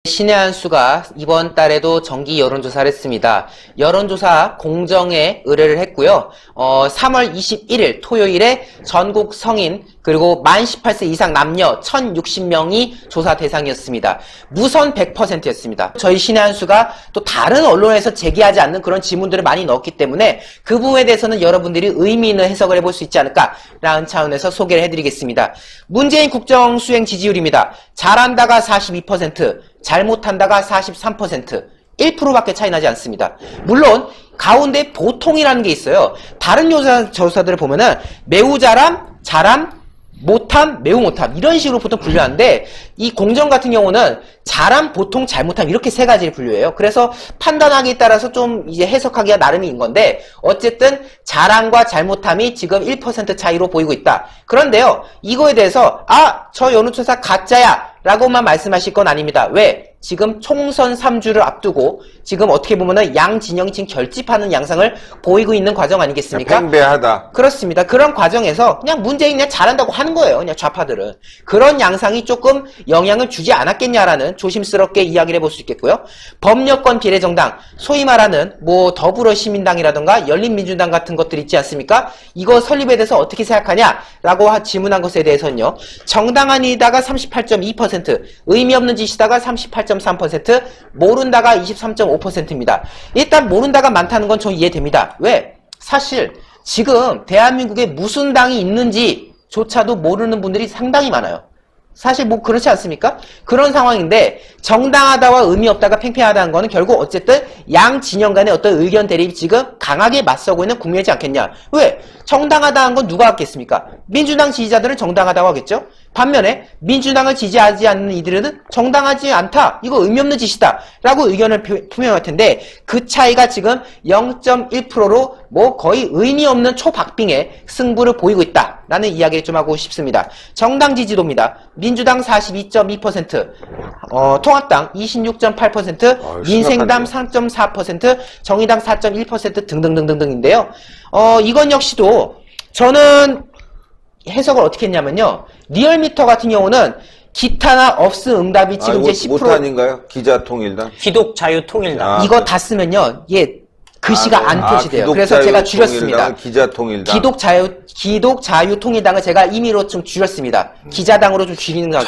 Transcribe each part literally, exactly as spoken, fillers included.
신의 한 수가 이번 달에도 정기 여론조사를 했습니다. 여론조사 공정에 의뢰를 했고요. 어, 삼월 이십일일 토요일에 전국 성인 그리고 만 십팔 세 이상 남녀 천육십 명이 조사 대상이었습니다. 무선 백 퍼센트였습니다. 저희 신의 한 수가 또 다른 언론에서 제기하지 않는 그런 질문들을 많이 넣었기 때문에 그 부분에 대해서는 여러분들이 의미 있는 해석을 해볼 수 있지 않을까라는 차원에서 소개를 해드리겠습니다. 문재인 국정 수행 지지율입니다. 잘한다가 사십이 퍼센트, 잘못한다가 사십삼 퍼센트, 일 퍼센트밖에 차이 나지 않습니다. 물론 가운데 보통이라는 게 있어요. 다른 조사, 조사들을 보면은 매우 잘함, 잘함, 못함, 매우 못함 이런 식으로 보통 분류하는데 이 공정 같은 경우는 잘함, 보통, 잘못함 이렇게 세 가지를 분류해요. 그래서 판단하기에 따라서 좀 이제 해석하기가 나름인 건데 어쨌든 잘함과 잘못함이 지금 일 퍼센트 차이로 보이고 있다. 그런데요, 이거에 대해서 아, 저 여론조사 가짜야 라고만 말씀하실 건 아닙니다. 왜? 지금 총선 삼 주를 앞두고 지금 어떻게 보면은 양 진영이 지금 결집하는 양상을 보이고 있는 과정 아니겠습니까? 팽배하다. 그렇습니다. 그런 과정에서 그냥 문재인 그냥 잘한다고 하는 거예요. 그냥 좌파들은. 그런 양상이 조금 영향을 주지 않았겠냐라는 조심스럽게 이야기를 해볼 수 있겠고요. 법여권 비례정당, 소위 말하는 뭐 더불어시민당이라든가 열린민주당 같은 것들 있지 않습니까? 이거 설립에 대해서 어떻게 생각하냐라고 질문한 것에 대해서는요. 정당한이다가 삼십팔 점 이 퍼센트, 의미 없는 짓이다가 삼십팔 점 삼 퍼센트, 모른다가 이십삼 점 오 퍼센트입니다. 일단 모른다가 많다는 건 저 이해됩니다. 왜? 사실 지금 대한민국에 무슨 당이 있는지조차도 모르는 분들이 상당히 많아요. 사실 뭐 그렇지 않습니까? 그런 상황인데 정당하다와 의미 없다가 팽팽하다는 거는 결국 어쨌든 양 진영 간의 어떤 의견 대립이 지금 강하게 맞서고 있는 국면이지 않겠냐. 왜? 정당하다는 건 누가 하겠습니까? 민주당 지지자들은 정당하다고 하겠죠? 반면에 민주당을 지지하지 않는 이들은 정당하지 않다. 이거 의미 없는 짓이다. 라고 의견을 표명할 텐데 그 차이가 지금 영 점 일 퍼센트로 뭐 거의 의미 없는 초박빙의 승부를 보이고 있다. 라는 이야기를 좀 하고 싶습니다. 정당 지지도입니다. 민주당 사십이 점 이 퍼센트, 어, 통합당 이십육 점 팔 퍼센트, 아, 민생당 삼 점 사 퍼센트, 정의당 사 점 일 퍼센트 등등등등등인데요. 어, 이건 역시도 저는 해석을 어떻게 했냐면요. 리얼미터 같은 경우는 기타나 없음 응답이 지금 아, 이제 십 퍼센트. 못한인가요? 기자통일당? 기독자유통일당. 아, 이거 다 쓰면요. 예. 글씨가 아, 안 아, 표시돼요. 그래서 제가 줄였습니다. 기자통일당. 기독자유, 기독자유통일당을 제가 임의로 좀 줄였습니다. 기자당으로 좀 줄이는 거고요.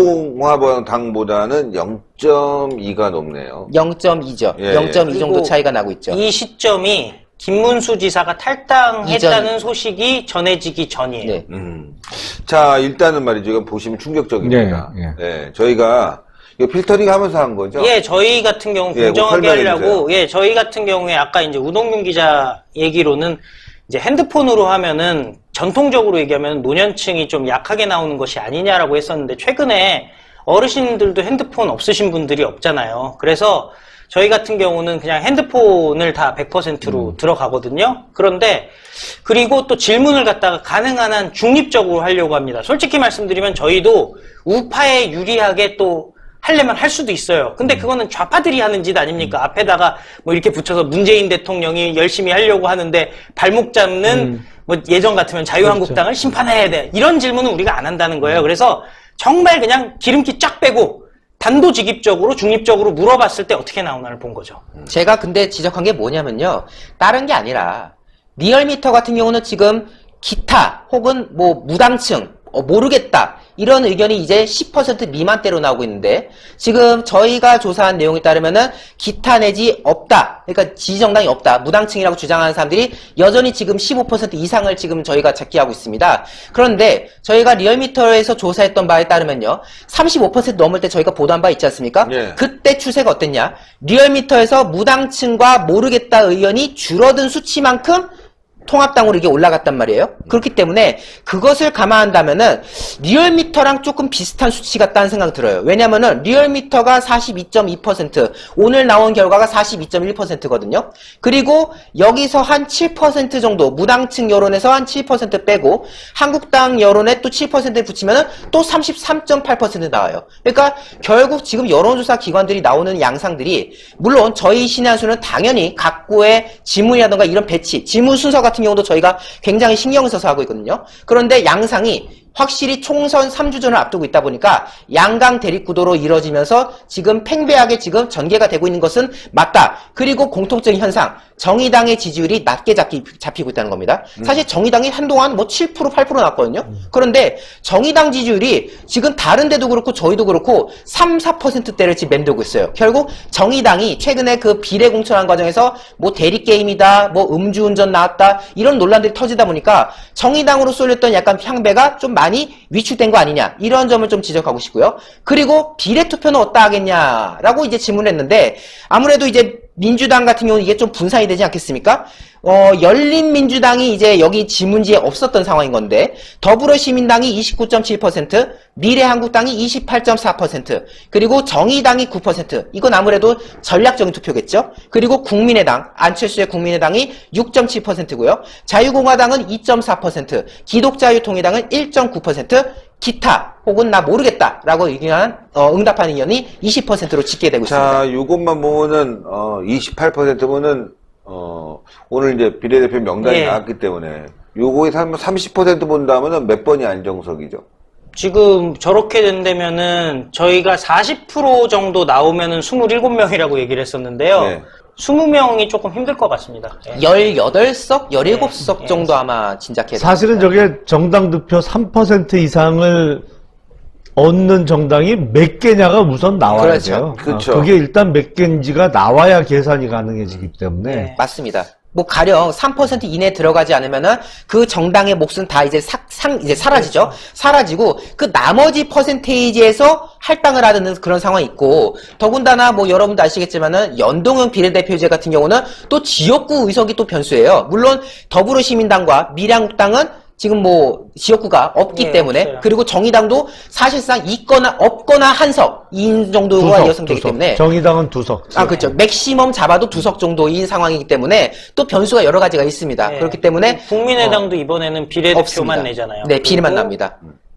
자유공화당보다는 영 점 이가 높네요. 영 점 이죠. 예, 영 점 이 정도 그리고 차이가 나고 있죠. 이 시점이 김문수 지사가 탈당했다는 이전. 소식이 전해지기 전이에요. 네. 음. 자, 일단은 말이죠. 이거 보시면 충격적입니다. 네, 네, 저희가 이거 필터링 하면서 한 거죠? 예, 저희 같은 경우 예, 공정하게 설명해 하려고, 주세요. 예, 저희 같은 경우에 아까 이제 우동균 기자 얘기로는 이제 핸드폰으로 하면은 전통적으로 얘기하면 노년층이 좀 약하게 나오는 것이 아니냐라고 했었는데 최근에 어르신들도 핸드폰 없으신 분들이 없잖아요. 그래서 저희 같은 경우는 그냥 핸드폰을 다 백 퍼센트로 음. 들어가거든요. 그런데 그리고 또 질문을 갖다가 가능한 한 중립적으로 하려고 합니다. 솔직히 말씀드리면 저희도 우파에 유리하게 또 하려면 할 수도 있어요. 근데 그거는 좌파들이 하는 짓 아닙니까? 음. 앞에다가 뭐 이렇게 붙여서 문재인 대통령이 열심히 하려고 하는데 발목 잡는 음. 뭐 예전 같으면 자유한국당을 그렇죠. 심판해야 돼. 이런 질문은 우리가 안 한다는 거예요. 음. 그래서 정말 그냥 기름기 쫙 빼고 단도직입적으로 중립적으로 물어봤을 때 어떻게 나오나를 본 거죠. 제가 근데 지적한 게 뭐냐면요. 다른 게 아니라 리얼미터 같은 경우는 지금 기타 혹은 뭐 무당층 어, 모르겠다 이런 의견이 이제 십 퍼센트 미만대로 나오고 있는데 지금 저희가 조사한 내용에 따르면은 기타 내지 없다, 그러니까 지지정당이 없다, 무당층이라고 주장하는 사람들이 여전히 지금 십오 퍼센트 이상을 지금 저희가 찾기하고 있습니다. 그런데 저희가 리얼미터에서 조사했던 바에 따르면요, 삼십오 퍼센트 넘을 때 저희가 보도한 바 있지 않습니까? 예. 그때 추세가 어땠냐? 리얼미터에서 무당층과 모르겠다 의견이 줄어든 수치만큼 통합당으로 이게 올라갔단 말이에요. 그렇기 때문에 그것을 감안한다면은 리얼미터랑 조금 비슷한 수치 같다는 생각이 들어요. 왜냐면은 리얼미터가 사십이 점 이 퍼센트, 오늘 나온 결과가 사십이 점 일 퍼센트거든요. 그리고 여기서 한 칠 퍼센트 정도, 무당층 여론에서 한 칠 퍼센트 빼고 한국당 여론에 또 칠 퍼센트 붙이면은 또 삼십삼 점 팔 퍼센트 나와요. 그러니까 결국 지금 여론조사 기관들이 나오는 양상들이, 물론 저희 신의 한 수는 당연히 각구의 지문이라던가 이런 배치, 지문 순서 같은 경우도 저희가 굉장히 신경을 써서 하고 있거든요. 그런데 양상이 확실히 총선 삼 주전을 앞두고 있다 보니까 양강 대립구도로 이뤄지면서 지금 팽배하게 지금 전개가 되고 있는 것은 맞다. 그리고 공통적인 현상, 정의당의 지지율이 낮게 잡기, 잡히고 있다는 겁니다. 사실 정의당이 한동안 뭐 칠 퍼센트, 팔 퍼센트 나왔거든요. 그런데 정의당 지지율이 지금 다른 데도 그렇고 저희도 그렇고 삼, 사 퍼센트대를 지금 맴돌고 있어요. 결국 정의당이 최근에 그 비례 공천한 과정에서 뭐 대리게임이다, 뭐 음주운전 나왔다, 이런 논란들이 터지다 보니까 정의당으로 쏠렸던 약간 향배가 좀 많이 위축된 거 아니냐, 이런 점을 좀 지적하고 싶고요. 그리고 비례투표는 어디다 하겠냐라고 이제 질문했는데, 아무래도 이제 민주당 같은 경우는 이게 좀 분산이 되지 않겠습니까? 어, 열린민주당이 이제 여기 지문지에 없었던 상황인 건데, 더불어시민당이 이십구 점 칠 퍼센트, 미래한국당이 이십팔 점 사 퍼센트, 그리고 정의당이 구 퍼센트, 이건 아무래도 전략적인 투표겠죠? 그리고 국민의당, 안철수의 국민의당이 육 점 칠 퍼센트고요. 자유공화당은 이 점 사 퍼센트, 기독자유통일당은 일 점 구 퍼센트, 기타 혹은 나 모르겠다라고 의견한 어, 응답하는 의견이 이십 퍼센트로 집계되고 있습니다. 자, 요것만 보면은 어, 이십팔 퍼센트면은 어, 오늘 이제 비례대표 명단이 예. 나왔기 때문에 요거에 삼십 퍼센트 본다면은 몇 번이 안정석이죠? 지금 저렇게 된다면은 저희가 사십 퍼센트 정도 나오면은 이십칠 명이라고 얘기를 했었는데요. 네. 이십 명이 조금 힘들 것 같습니다. 예. 열여덟 석, 열일곱 석 예. 정도 아마 진작해. 사실은 저게 정당 득표 삼 퍼센트 이상을 얻는 정당이 몇 개냐가 우선 나와야 그렇죠. 돼요. 그렇죠. 어, 그게 일단 몇 개인지가 나와야 계산이 가능해지기 때문에. 네. 맞습니다. 뭐 가령 삼 퍼센트 이내에 들어가지 않으면은 그 정당의 몫은 다 이제 사, 상 이제 사라지죠. 사라지고 그 나머지 퍼센테이지에서 할당을 하는 그런 상황이 있고, 더군다나 뭐 여러분도 아시겠지만은 연동형 비례대표제 같은 경우는 또 지역구 의석이 또 변수예요. 물론 더불어시민당과 미래한국당은 지금 뭐 지역구가 없기 예, 때문에, 없어요. 그리고 정의당도 사실상 있거나 없거나 한석인 정도가 석, 예상되기 석. 때문에, 정의당은 두 석. 아, 그렇죠. 맥시멈 잡아도 두 석 정도인 상황이기 때문에 또 변수가 여러 가지가 있습니다. 예. 그렇기 때문에 국민의당도 이번에는 비례대표만 없습니다. 내잖아요. 네, 비례만 그리고 납니다.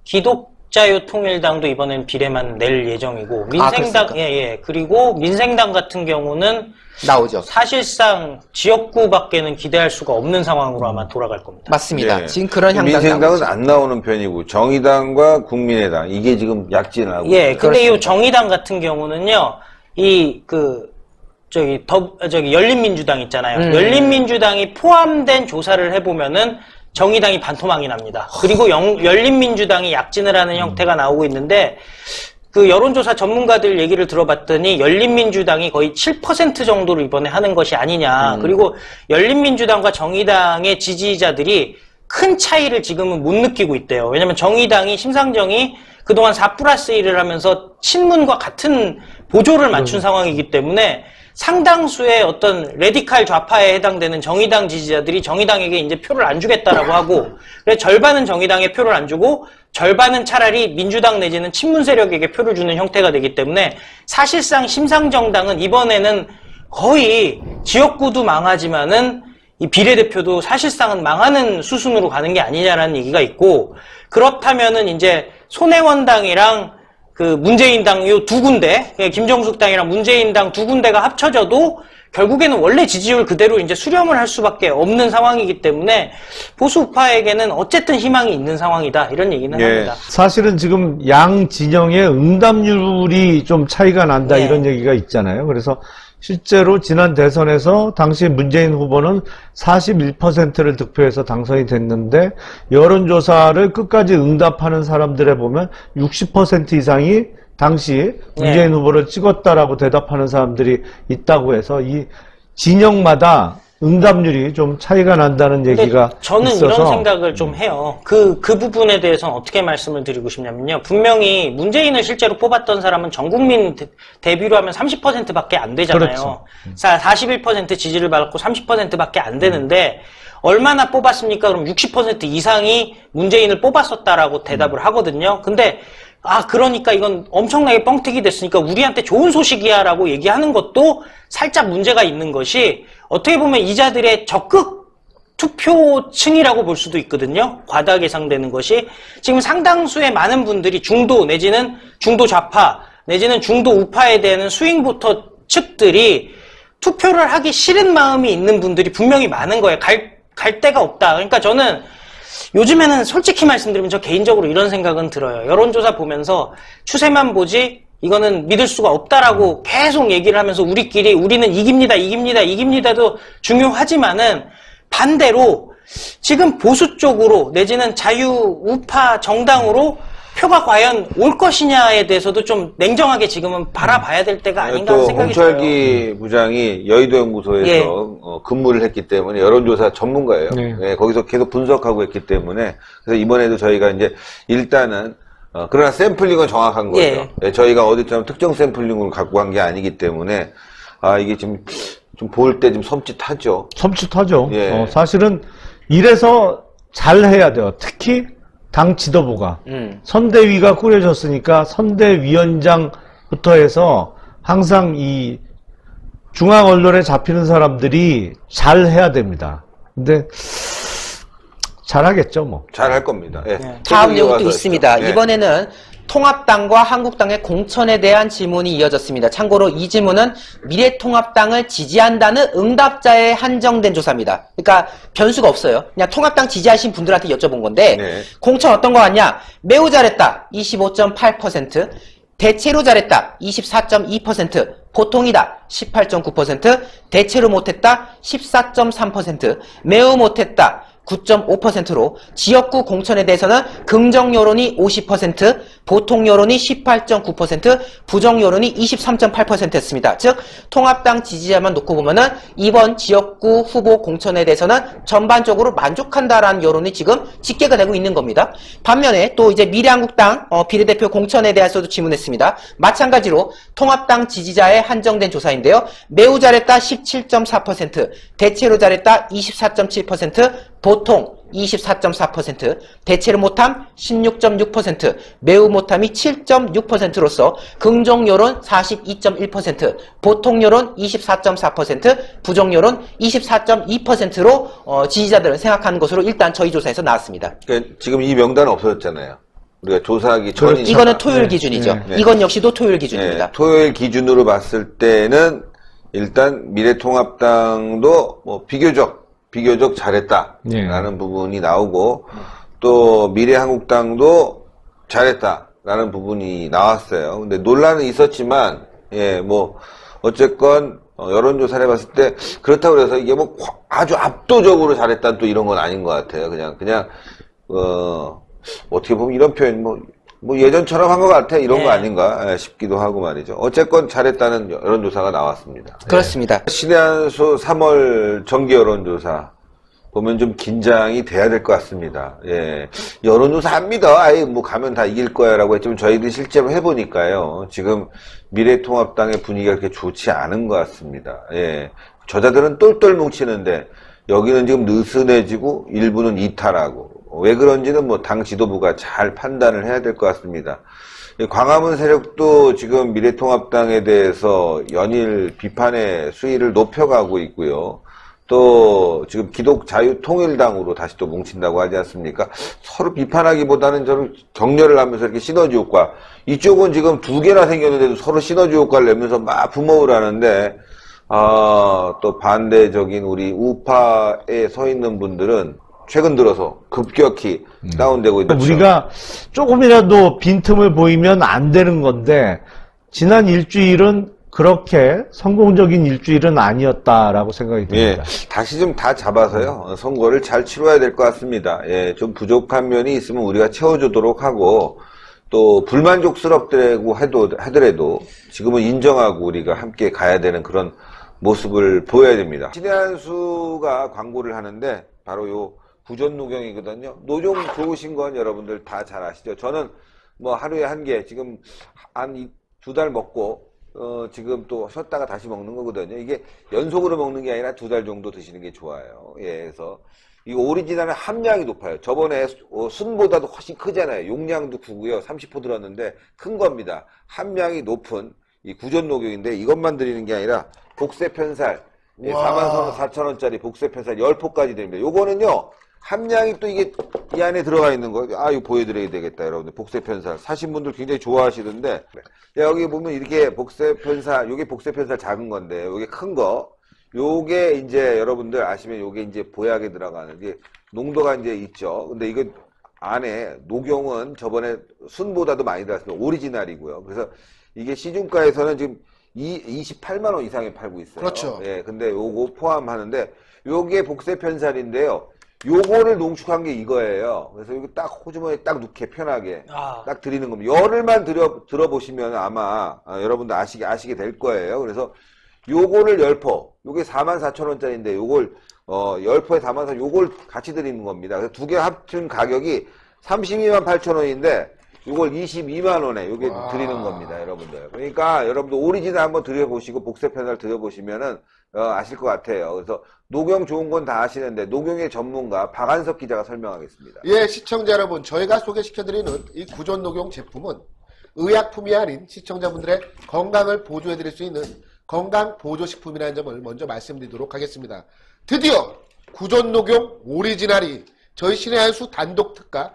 기독자유통일당도 이번엔 비례만 낼 예정이고, 아, 민생당, 그렇습니까? 예, 예. 그리고 민생당 같은 경우는 나오죠. 사실상 지역구밖에는 기대할 수가 없는 상황으로 아마 돌아갈 겁니다. 맞습니다. 예. 지금 그런 향당이 민생당은 나오고 있죠. 안 나오는 편이고 정의당과 국민의당 이게 지금 약진하고 예, 근데 이 그렇습니다. 정의당 같은 경우는요, 이, 그, 저기, 더, 저기, 열린민주당 있잖아요. 음. 열린민주당이 포함된 조사를 해보면은 정의당이 반토막이 납니다. 그리고 영, 열린민주당이 약진을 하는 형태가 나오고 있는데, 그 여론조사 전문가들 얘기를 들어봤더니 열린민주당이 거의 칠 퍼센트 정도를 이번에 하는 것이 아니냐. 음. 그리고 열린민주당과 정의당의 지지자들이 큰 차이를 지금은 못 느끼고 있대요. 왜냐면 정의당이, 심상정이 그동안 사 플러스 일을 하면서 친문과 같은 보조를 맞춘 음. 상황이기 때문에 상당수의 어떤 레디칼 좌파에 해당되는 정의당 지지자들이 정의당에게 이제 표를 안 주겠다라고 하고, 그래서 절반은 정의당에 표를 안 주고 절반은 차라리 민주당 내지는 친문 세력에게 표를 주는 형태가 되기 때문에 사실상 심상정당은 이번에는 거의 지역구도 망하지만은 이 비례대표도 사실상은 망하는 수순으로 가는 게 아니냐라는 얘기가 있고, 그렇다면은 이제 손혜원당이랑 그 문재인당 요 두 군데, 김정숙 당이랑 문재인당 두 군데가 합쳐져도 결국에는 원래 지지율 그대로 이제 수렴을 할 수밖에 없는 상황이기 때문에 보수 우파에게는 어쨌든 희망이 있는 상황이다, 이런 얘기는 예. 합니다. 사실은 지금 양 진영의 응답률이 좀 차이가 난다, 네. 이런 얘기가 있잖아요. 그래서 실제로 지난 대선에서 당시 문재인 후보는 사십일 퍼센트를 득표해서 당선이 됐는데, 여론조사를 끝까지 응답하는 사람들에 보면 육십 퍼센트 이상이 당시 문재인 네. 후보를 찍었다라고 대답하는 사람들이 있다고 해서 이 진영마다 응답률이 좀 차이가 난다는 얘기가 저는 있어서 이런 생각을 좀 해요. 그, 그 부분에 대해서는 어떻게 말씀을 드리고 싶냐면요. 분명히 문재인을 실제로 뽑았던 사람은 전 국민 대, 대비로 하면 삼십 퍼센트밖에 안 되잖아요. 그렇죠. 자, 사십일 퍼센트 지지를 받고 삼십 퍼센트밖에 안 되는데, 얼마나 뽑았습니까? 그럼 육십 퍼센트 이상이 문재인을 뽑았었다라고 대답을 하거든요. 근데 아, 그러니까 이건 엄청나게 뻥튀기 됐으니까 우리한테 좋은 소식이야 라고 얘기하는 것도 살짝 문제가 있는 것이, 어떻게 보면 이자들의 적극 투표층이라고 볼 수도 있거든요. 과다 계상되는 것이. 지금 상당수의 많은 분들이 중도 내지는 중도 좌파 내지는 중도 우파에 대한 스윙보터 측들이 투표를 하기 싫은 마음이 있는 분들이 분명히 많은 거예요. 갈, 갈 데가 없다. 그러니까 저는 요즘에는 솔직히 말씀드리면 저 개인적으로 이런 생각은 들어요. 여론조사 보면서 추세만 보지 이거는 믿을 수가 없다라고 계속 얘기를 하면서 우리끼리 우리는 이깁니다, 이깁니다, 이깁니다도 중요하지만은 반대로 지금 보수 쪽으로 내지는 자유 우파 정당으로 표가 과연 올 것이냐에 대해서도 좀 냉정하게 지금은 바라봐야 될 때가 아닌가 하는 또 생각이 들어요. 홍철기 부장이 여의도 연구소에서 예. 어, 근무를 했기 때문에 여론조사 전문가예요. 네. 예, 거기서 계속 분석하고 했기 때문에 그래서 이번에도 저희가 이제 일단은 어, 그러나 샘플링은 정확한 거죠. 예. 예, 저희가 어디처럼 특정 샘플링을 갖고 간 게 아니기 때문에 아 이게 지금 좀 볼 때 좀 섬찟하죠. 섬찟하죠. 예. 어, 사실은 이래서 잘 해야 돼요. 특히 당 지도부가. 음. 선대위가 꾸려졌으니까 선대위원장부터 해서 항상 이 중앙 언론에 잡히는 사람들이 잘 해야 됩니다. 근데 잘하겠죠, 뭐. 잘 할 겁니다. 예. 네. 다음 태극기 내용도 와서 있습니다. 했죠. 예. 이번에는 통합당과 한국당의 공천에 대한 질문이 이어졌습니다. 참고로 이 질문은 미래통합당을 지지한다는 응답자에 한정된 조사입니다. 그러니까 변수가 없어요. 그냥 통합당 지지하신 분들한테 여쭤본 건데 네. 공천 어떤 거 같냐? 매우 잘했다. 이십오 점 팔 퍼센트. 대체로 잘했다. 이십사 점 이 퍼센트. 보통이다. 십팔 점 구 퍼센트. 대체로 못했다. 십사 점 삼 퍼센트. 매우 못했다. 구 점 오 퍼센트로 지역구 공천에 대해서는 긍정 여론이 오십 퍼센트, 보통 여론이 십팔 점 구 퍼센트, 부정 여론이 이십삼 점 팔 퍼센트였습니다. 즉 통합당 지지자만 놓고 보면은 이번 지역구 후보 공천에 대해서는 전반적으로 만족한다라는 여론이 지금 집계가 되고 있는 겁니다. 반면에 또 이제 미래한국당 어, 비례대표 공천에 대해서도 질문했습니다. 마찬가지로 통합당 지지자에 한정된 조사인데요. 매우 잘했다 십칠 점 사 퍼센트, 대체로 잘했다 이십사 점 칠 퍼센트, 보통 이십사 점 사 퍼센트, 대체로 못함 십육 점 육 퍼센트, 매우 못함이 칠 점 육 퍼센트로서 긍정 여론 사십이 점 일 퍼센트, 보통 여론 이십사 점 사 퍼센트, 부정 여론 이십사 점 이 퍼센트로 어, 지지자들은 생각하는 것으로 일단 저희 조사에서 나왔습니다. 그러니까 지금 이 명단은 없어졌잖아요. 우리가 조사하기 전이니까. 이거는 토요일 네, 기준이죠. 네, 네. 이건 역시도 토요일 기준입니다. 네, 토요일 기준으로 봤을 때는 일단 미래통합당도 뭐 비교적 비교적 잘했다라는 예. 부분이 나오고 또 미래한국당도 잘했다라는 부분이 나왔어요. 근데 논란은 있었지만 예, 뭐 어쨌건 어, 여론조사를 해봤을 때 그렇다고 해서 이게 뭐 아주 압도적으로 잘했다 또 이런 건 아닌 것 같아요. 그냥 그냥 어 어떻게 보면 이런 표현 뭐. 뭐 예전처럼 한 것 같아 이런 네. 거 아닌가 싶기도 하고 말이죠. 어쨌건 잘했다는 여론조사가 나왔습니다. 그렇습니다. 신의 한 수 삼월 정기 여론조사 보면 좀 긴장이 돼야 될 것 같습니다. 예, 여론조사 합니다. 아예 뭐 가면 다 이길 거야라고 했지만 저희들이 실제로 해보니까요. 지금 미래통합당의 분위기가 그렇게 좋지 않은 것 같습니다. 예, 저자들은 똘똘 뭉치는데 여기는 지금 느슨해지고 일부는 이탈하고. 왜 그런지는 뭐 당 지도부가 잘 판단을 해야 될 것 같습니다. 광화문 세력도 지금 미래통합당에 대해서 연일 비판의 수위를 높여가고 있고요. 또 지금 기독자유통일당으로 다시 또 뭉친다고 하지 않습니까? 서로 비판하기보다는 저는 격려를 하면서 이렇게 시너지 효과. 이쪽은 지금 두 개나 생겼는데도 서로 시너지 효과를 내면서 막 부모를 하는데 아, 또 반대적인 우리 우파에 서 있는 분들은 최근 들어서 급격히 음. 다운되고 있는 우리가 조금이라도 빈틈을 보이면 안 되는 건데 지난 일주일은 그렇게 성공적인 일주일은 아니었다라고 생각이 듭니다. 예, 다시 좀 다 잡아서요 선거를 잘 치러야 될 것 같습니다. 예, 좀 부족한 면이 있으면 우리가 채워주도록 하고 또 불만족스럽더라고 해도 하더라도 지금은 인정하고 우리가 함께 가야 되는 그런 모습을 보여야 됩니다. 신의 한 수가 광고를 하는데 바로 요 부전노경이거든요. 노종 좋으신 건 여러분들 다 잘 아시죠? 저는 뭐 하루에 한 개, 지금 한 두 달 먹고, 어, 지금 또 쉬었다가 다시 먹는 거거든요. 이게 연속으로 먹는 게 아니라 두 달 정도 드시는 게 좋아요. 예, 그래서 이 오리지널은 함량이 높아요. 저번에 어, 순보다도 훨씬 크잖아요. 용량도 크고요. 삼십 호 들었는데 큰 겁니다. 함량이 높은 이 구전노경인데 이것만 드리는 게 아니라 복세편살, 예, 사만 사천 원짜리 복세편살 십 포까지 됩니다. 요거는요. 함량이 또 이게 이 안에 들어가 있는 거, 아, 이거 보여드려야 되겠다, 여러분들. 복세편살. 사신 분들 굉장히 좋아하시던데, 여기 보면 이렇게 복세편살, 요게 복세편살 작은 건데, 요게 큰 거, 요게 이제 여러분들 아시면 요게 이제 보약에 들어가는 게 농도가 이제 있죠. 근데 이거 안에 녹용은 저번에 순보다도 많이 들었습니다. 오리지널이고요. 그래서 이게 시중가에서는 지금 이십팔만 원 이상에 팔고 있어요. 그렇죠. 예, 근데 요거 포함하는데 요게 복세 편살인데요. 요거를 농축한 게 이거예요. 그래서 이거 딱 호주머니에 딱 넣게 편하게 아. 딱 드리는 겁니다. 열흘만 들어 들어보시면 아마 아, 여러분들 아시게 아시게 될 거예요. 그래서 요거를 열 포, 요게 사만 사천 원짜리인데 요걸 어 열 포에 담아서 요걸 같이 드리는 겁니다. 그래서 두 개 합친 가격이 삼십이만 팔천 원인데 요걸 이십이만 원에 요게 와. 드리는 겁니다, 여러분들. 그러니까 여러분들 오리지널 한번 드려보시고 복세 편살 드려보시면은 어, 아실 것 같아요. 그래서 녹용 좋은 건 다 아시는데 녹용의 전문가 박한석 기자가 설명하겠습니다. 예, 시청자 여러분, 저희가 소개시켜드리는 이 구존 녹용 제품은 의약품이 아닌 시청자분들의 건강을 보조해드릴 수 있는 건강 보조식품이라는 점을 먼저 말씀드리도록 하겠습니다. 드디어 구존 녹용 오리지널이 저희 신의 한 수 단독 특가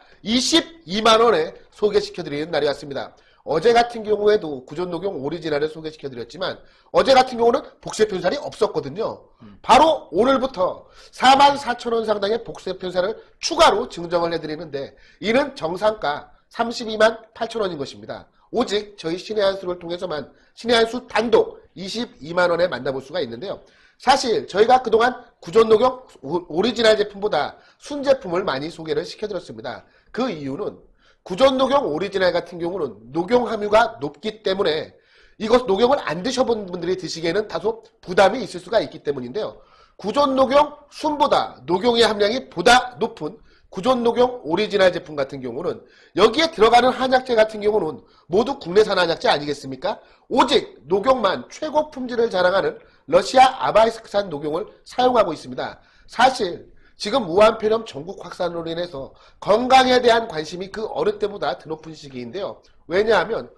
이십이만 원에 소개시켜드리는 날이 왔습니다. 어제 같은 경우에도 구존 녹용 오리지널을 소개시켜드렸지만 어제 같은 경우는 복세 편살이 없었거든요. 음. 바로 오늘부터 사만 사천 원 상당의 복세 편살을 추가로 증정을 해드리는데 이는 정상가 삼십이만 팔천 원인 것입니다. 오직 저희 신의 한 수를 통해서만 신의 한 수 단독 이십이만 원에 만나볼 수가 있는데요. 사실 저희가 그동안 구존 녹용 오리지널 제품보다 순제품을 많이 소개를 시켜드렸습니다. 그 이유는 구존 녹용 오리지널 같은 경우는 녹용 함유가 높기 때문에 이것 녹용을 안 드셔본 분들이 드시기에는 다소 부담이 있을 수가 있기 때문인데요. 구존 녹용 순보다 녹용의 함량이 보다 높은 구존 녹용 오리지널 제품 같은 경우는 여기에 들어가는 한약재 같은 경우는 모두 국내산 한약재 아니겠습니까? 오직 녹용만 최고 품질을 자랑하는 러시아 아바이스크산 녹용을 사용하고 있습니다. 사실 지금 무한폐렴 전국 확산으로 인해서 건강에 대한 관심이 그 어느 때보다 더 높은 시기인데요. 왜냐하면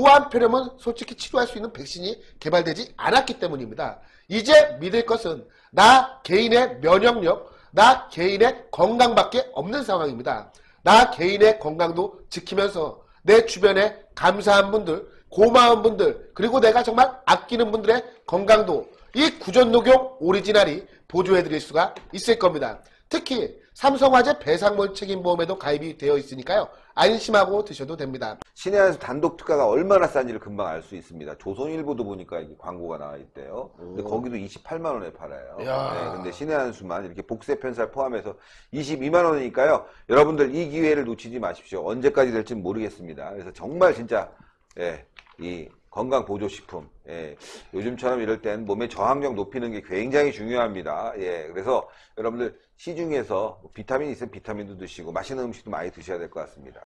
무한폐렴은 솔직히 치료할 수 있는 백신이 개발되지 않았기 때문입니다. 이제 믿을 것은 나 개인의 면역력, 나 개인의 건강밖에 없는 상황입니다. 나 개인의 건강도 지키면서 내 주변에 감사한 분들, 고마운 분들, 그리고 내가 정말 아끼는 분들의 건강도 이 구존 녹용 오리지널이 보조해드릴 수가 있을 겁니다. 특히 삼성화재 배상물 책임보험에도 가입이 되어 있으니까요. 안심하고 드셔도 됩니다. 신의 한 수 단독 특가가 얼마나 싼지를 금방 알 수 있습니다. 조선일보도 보니까 이게 광고가 나와 있대요. 근데 거기도 이십팔만 원에 팔아요. 네, 근데 신의 한 수만 이렇게 복세 편살 포함해서 이십이만 원이니까요. 여러분들 이 기회를 놓치지 마십시오. 언제까지 될지는 모르겠습니다. 그래서 정말 진짜 예, 이 건강 보조식품. 예, 요즘처럼 이럴 땐 몸의 저항력 높이는 게 굉장히 중요합니다. 예, 그래서 여러분들 시중에서 비타민 있으면 비타민도 드시고 맛있는 음식도 많이 드셔야 될 것 같습니다.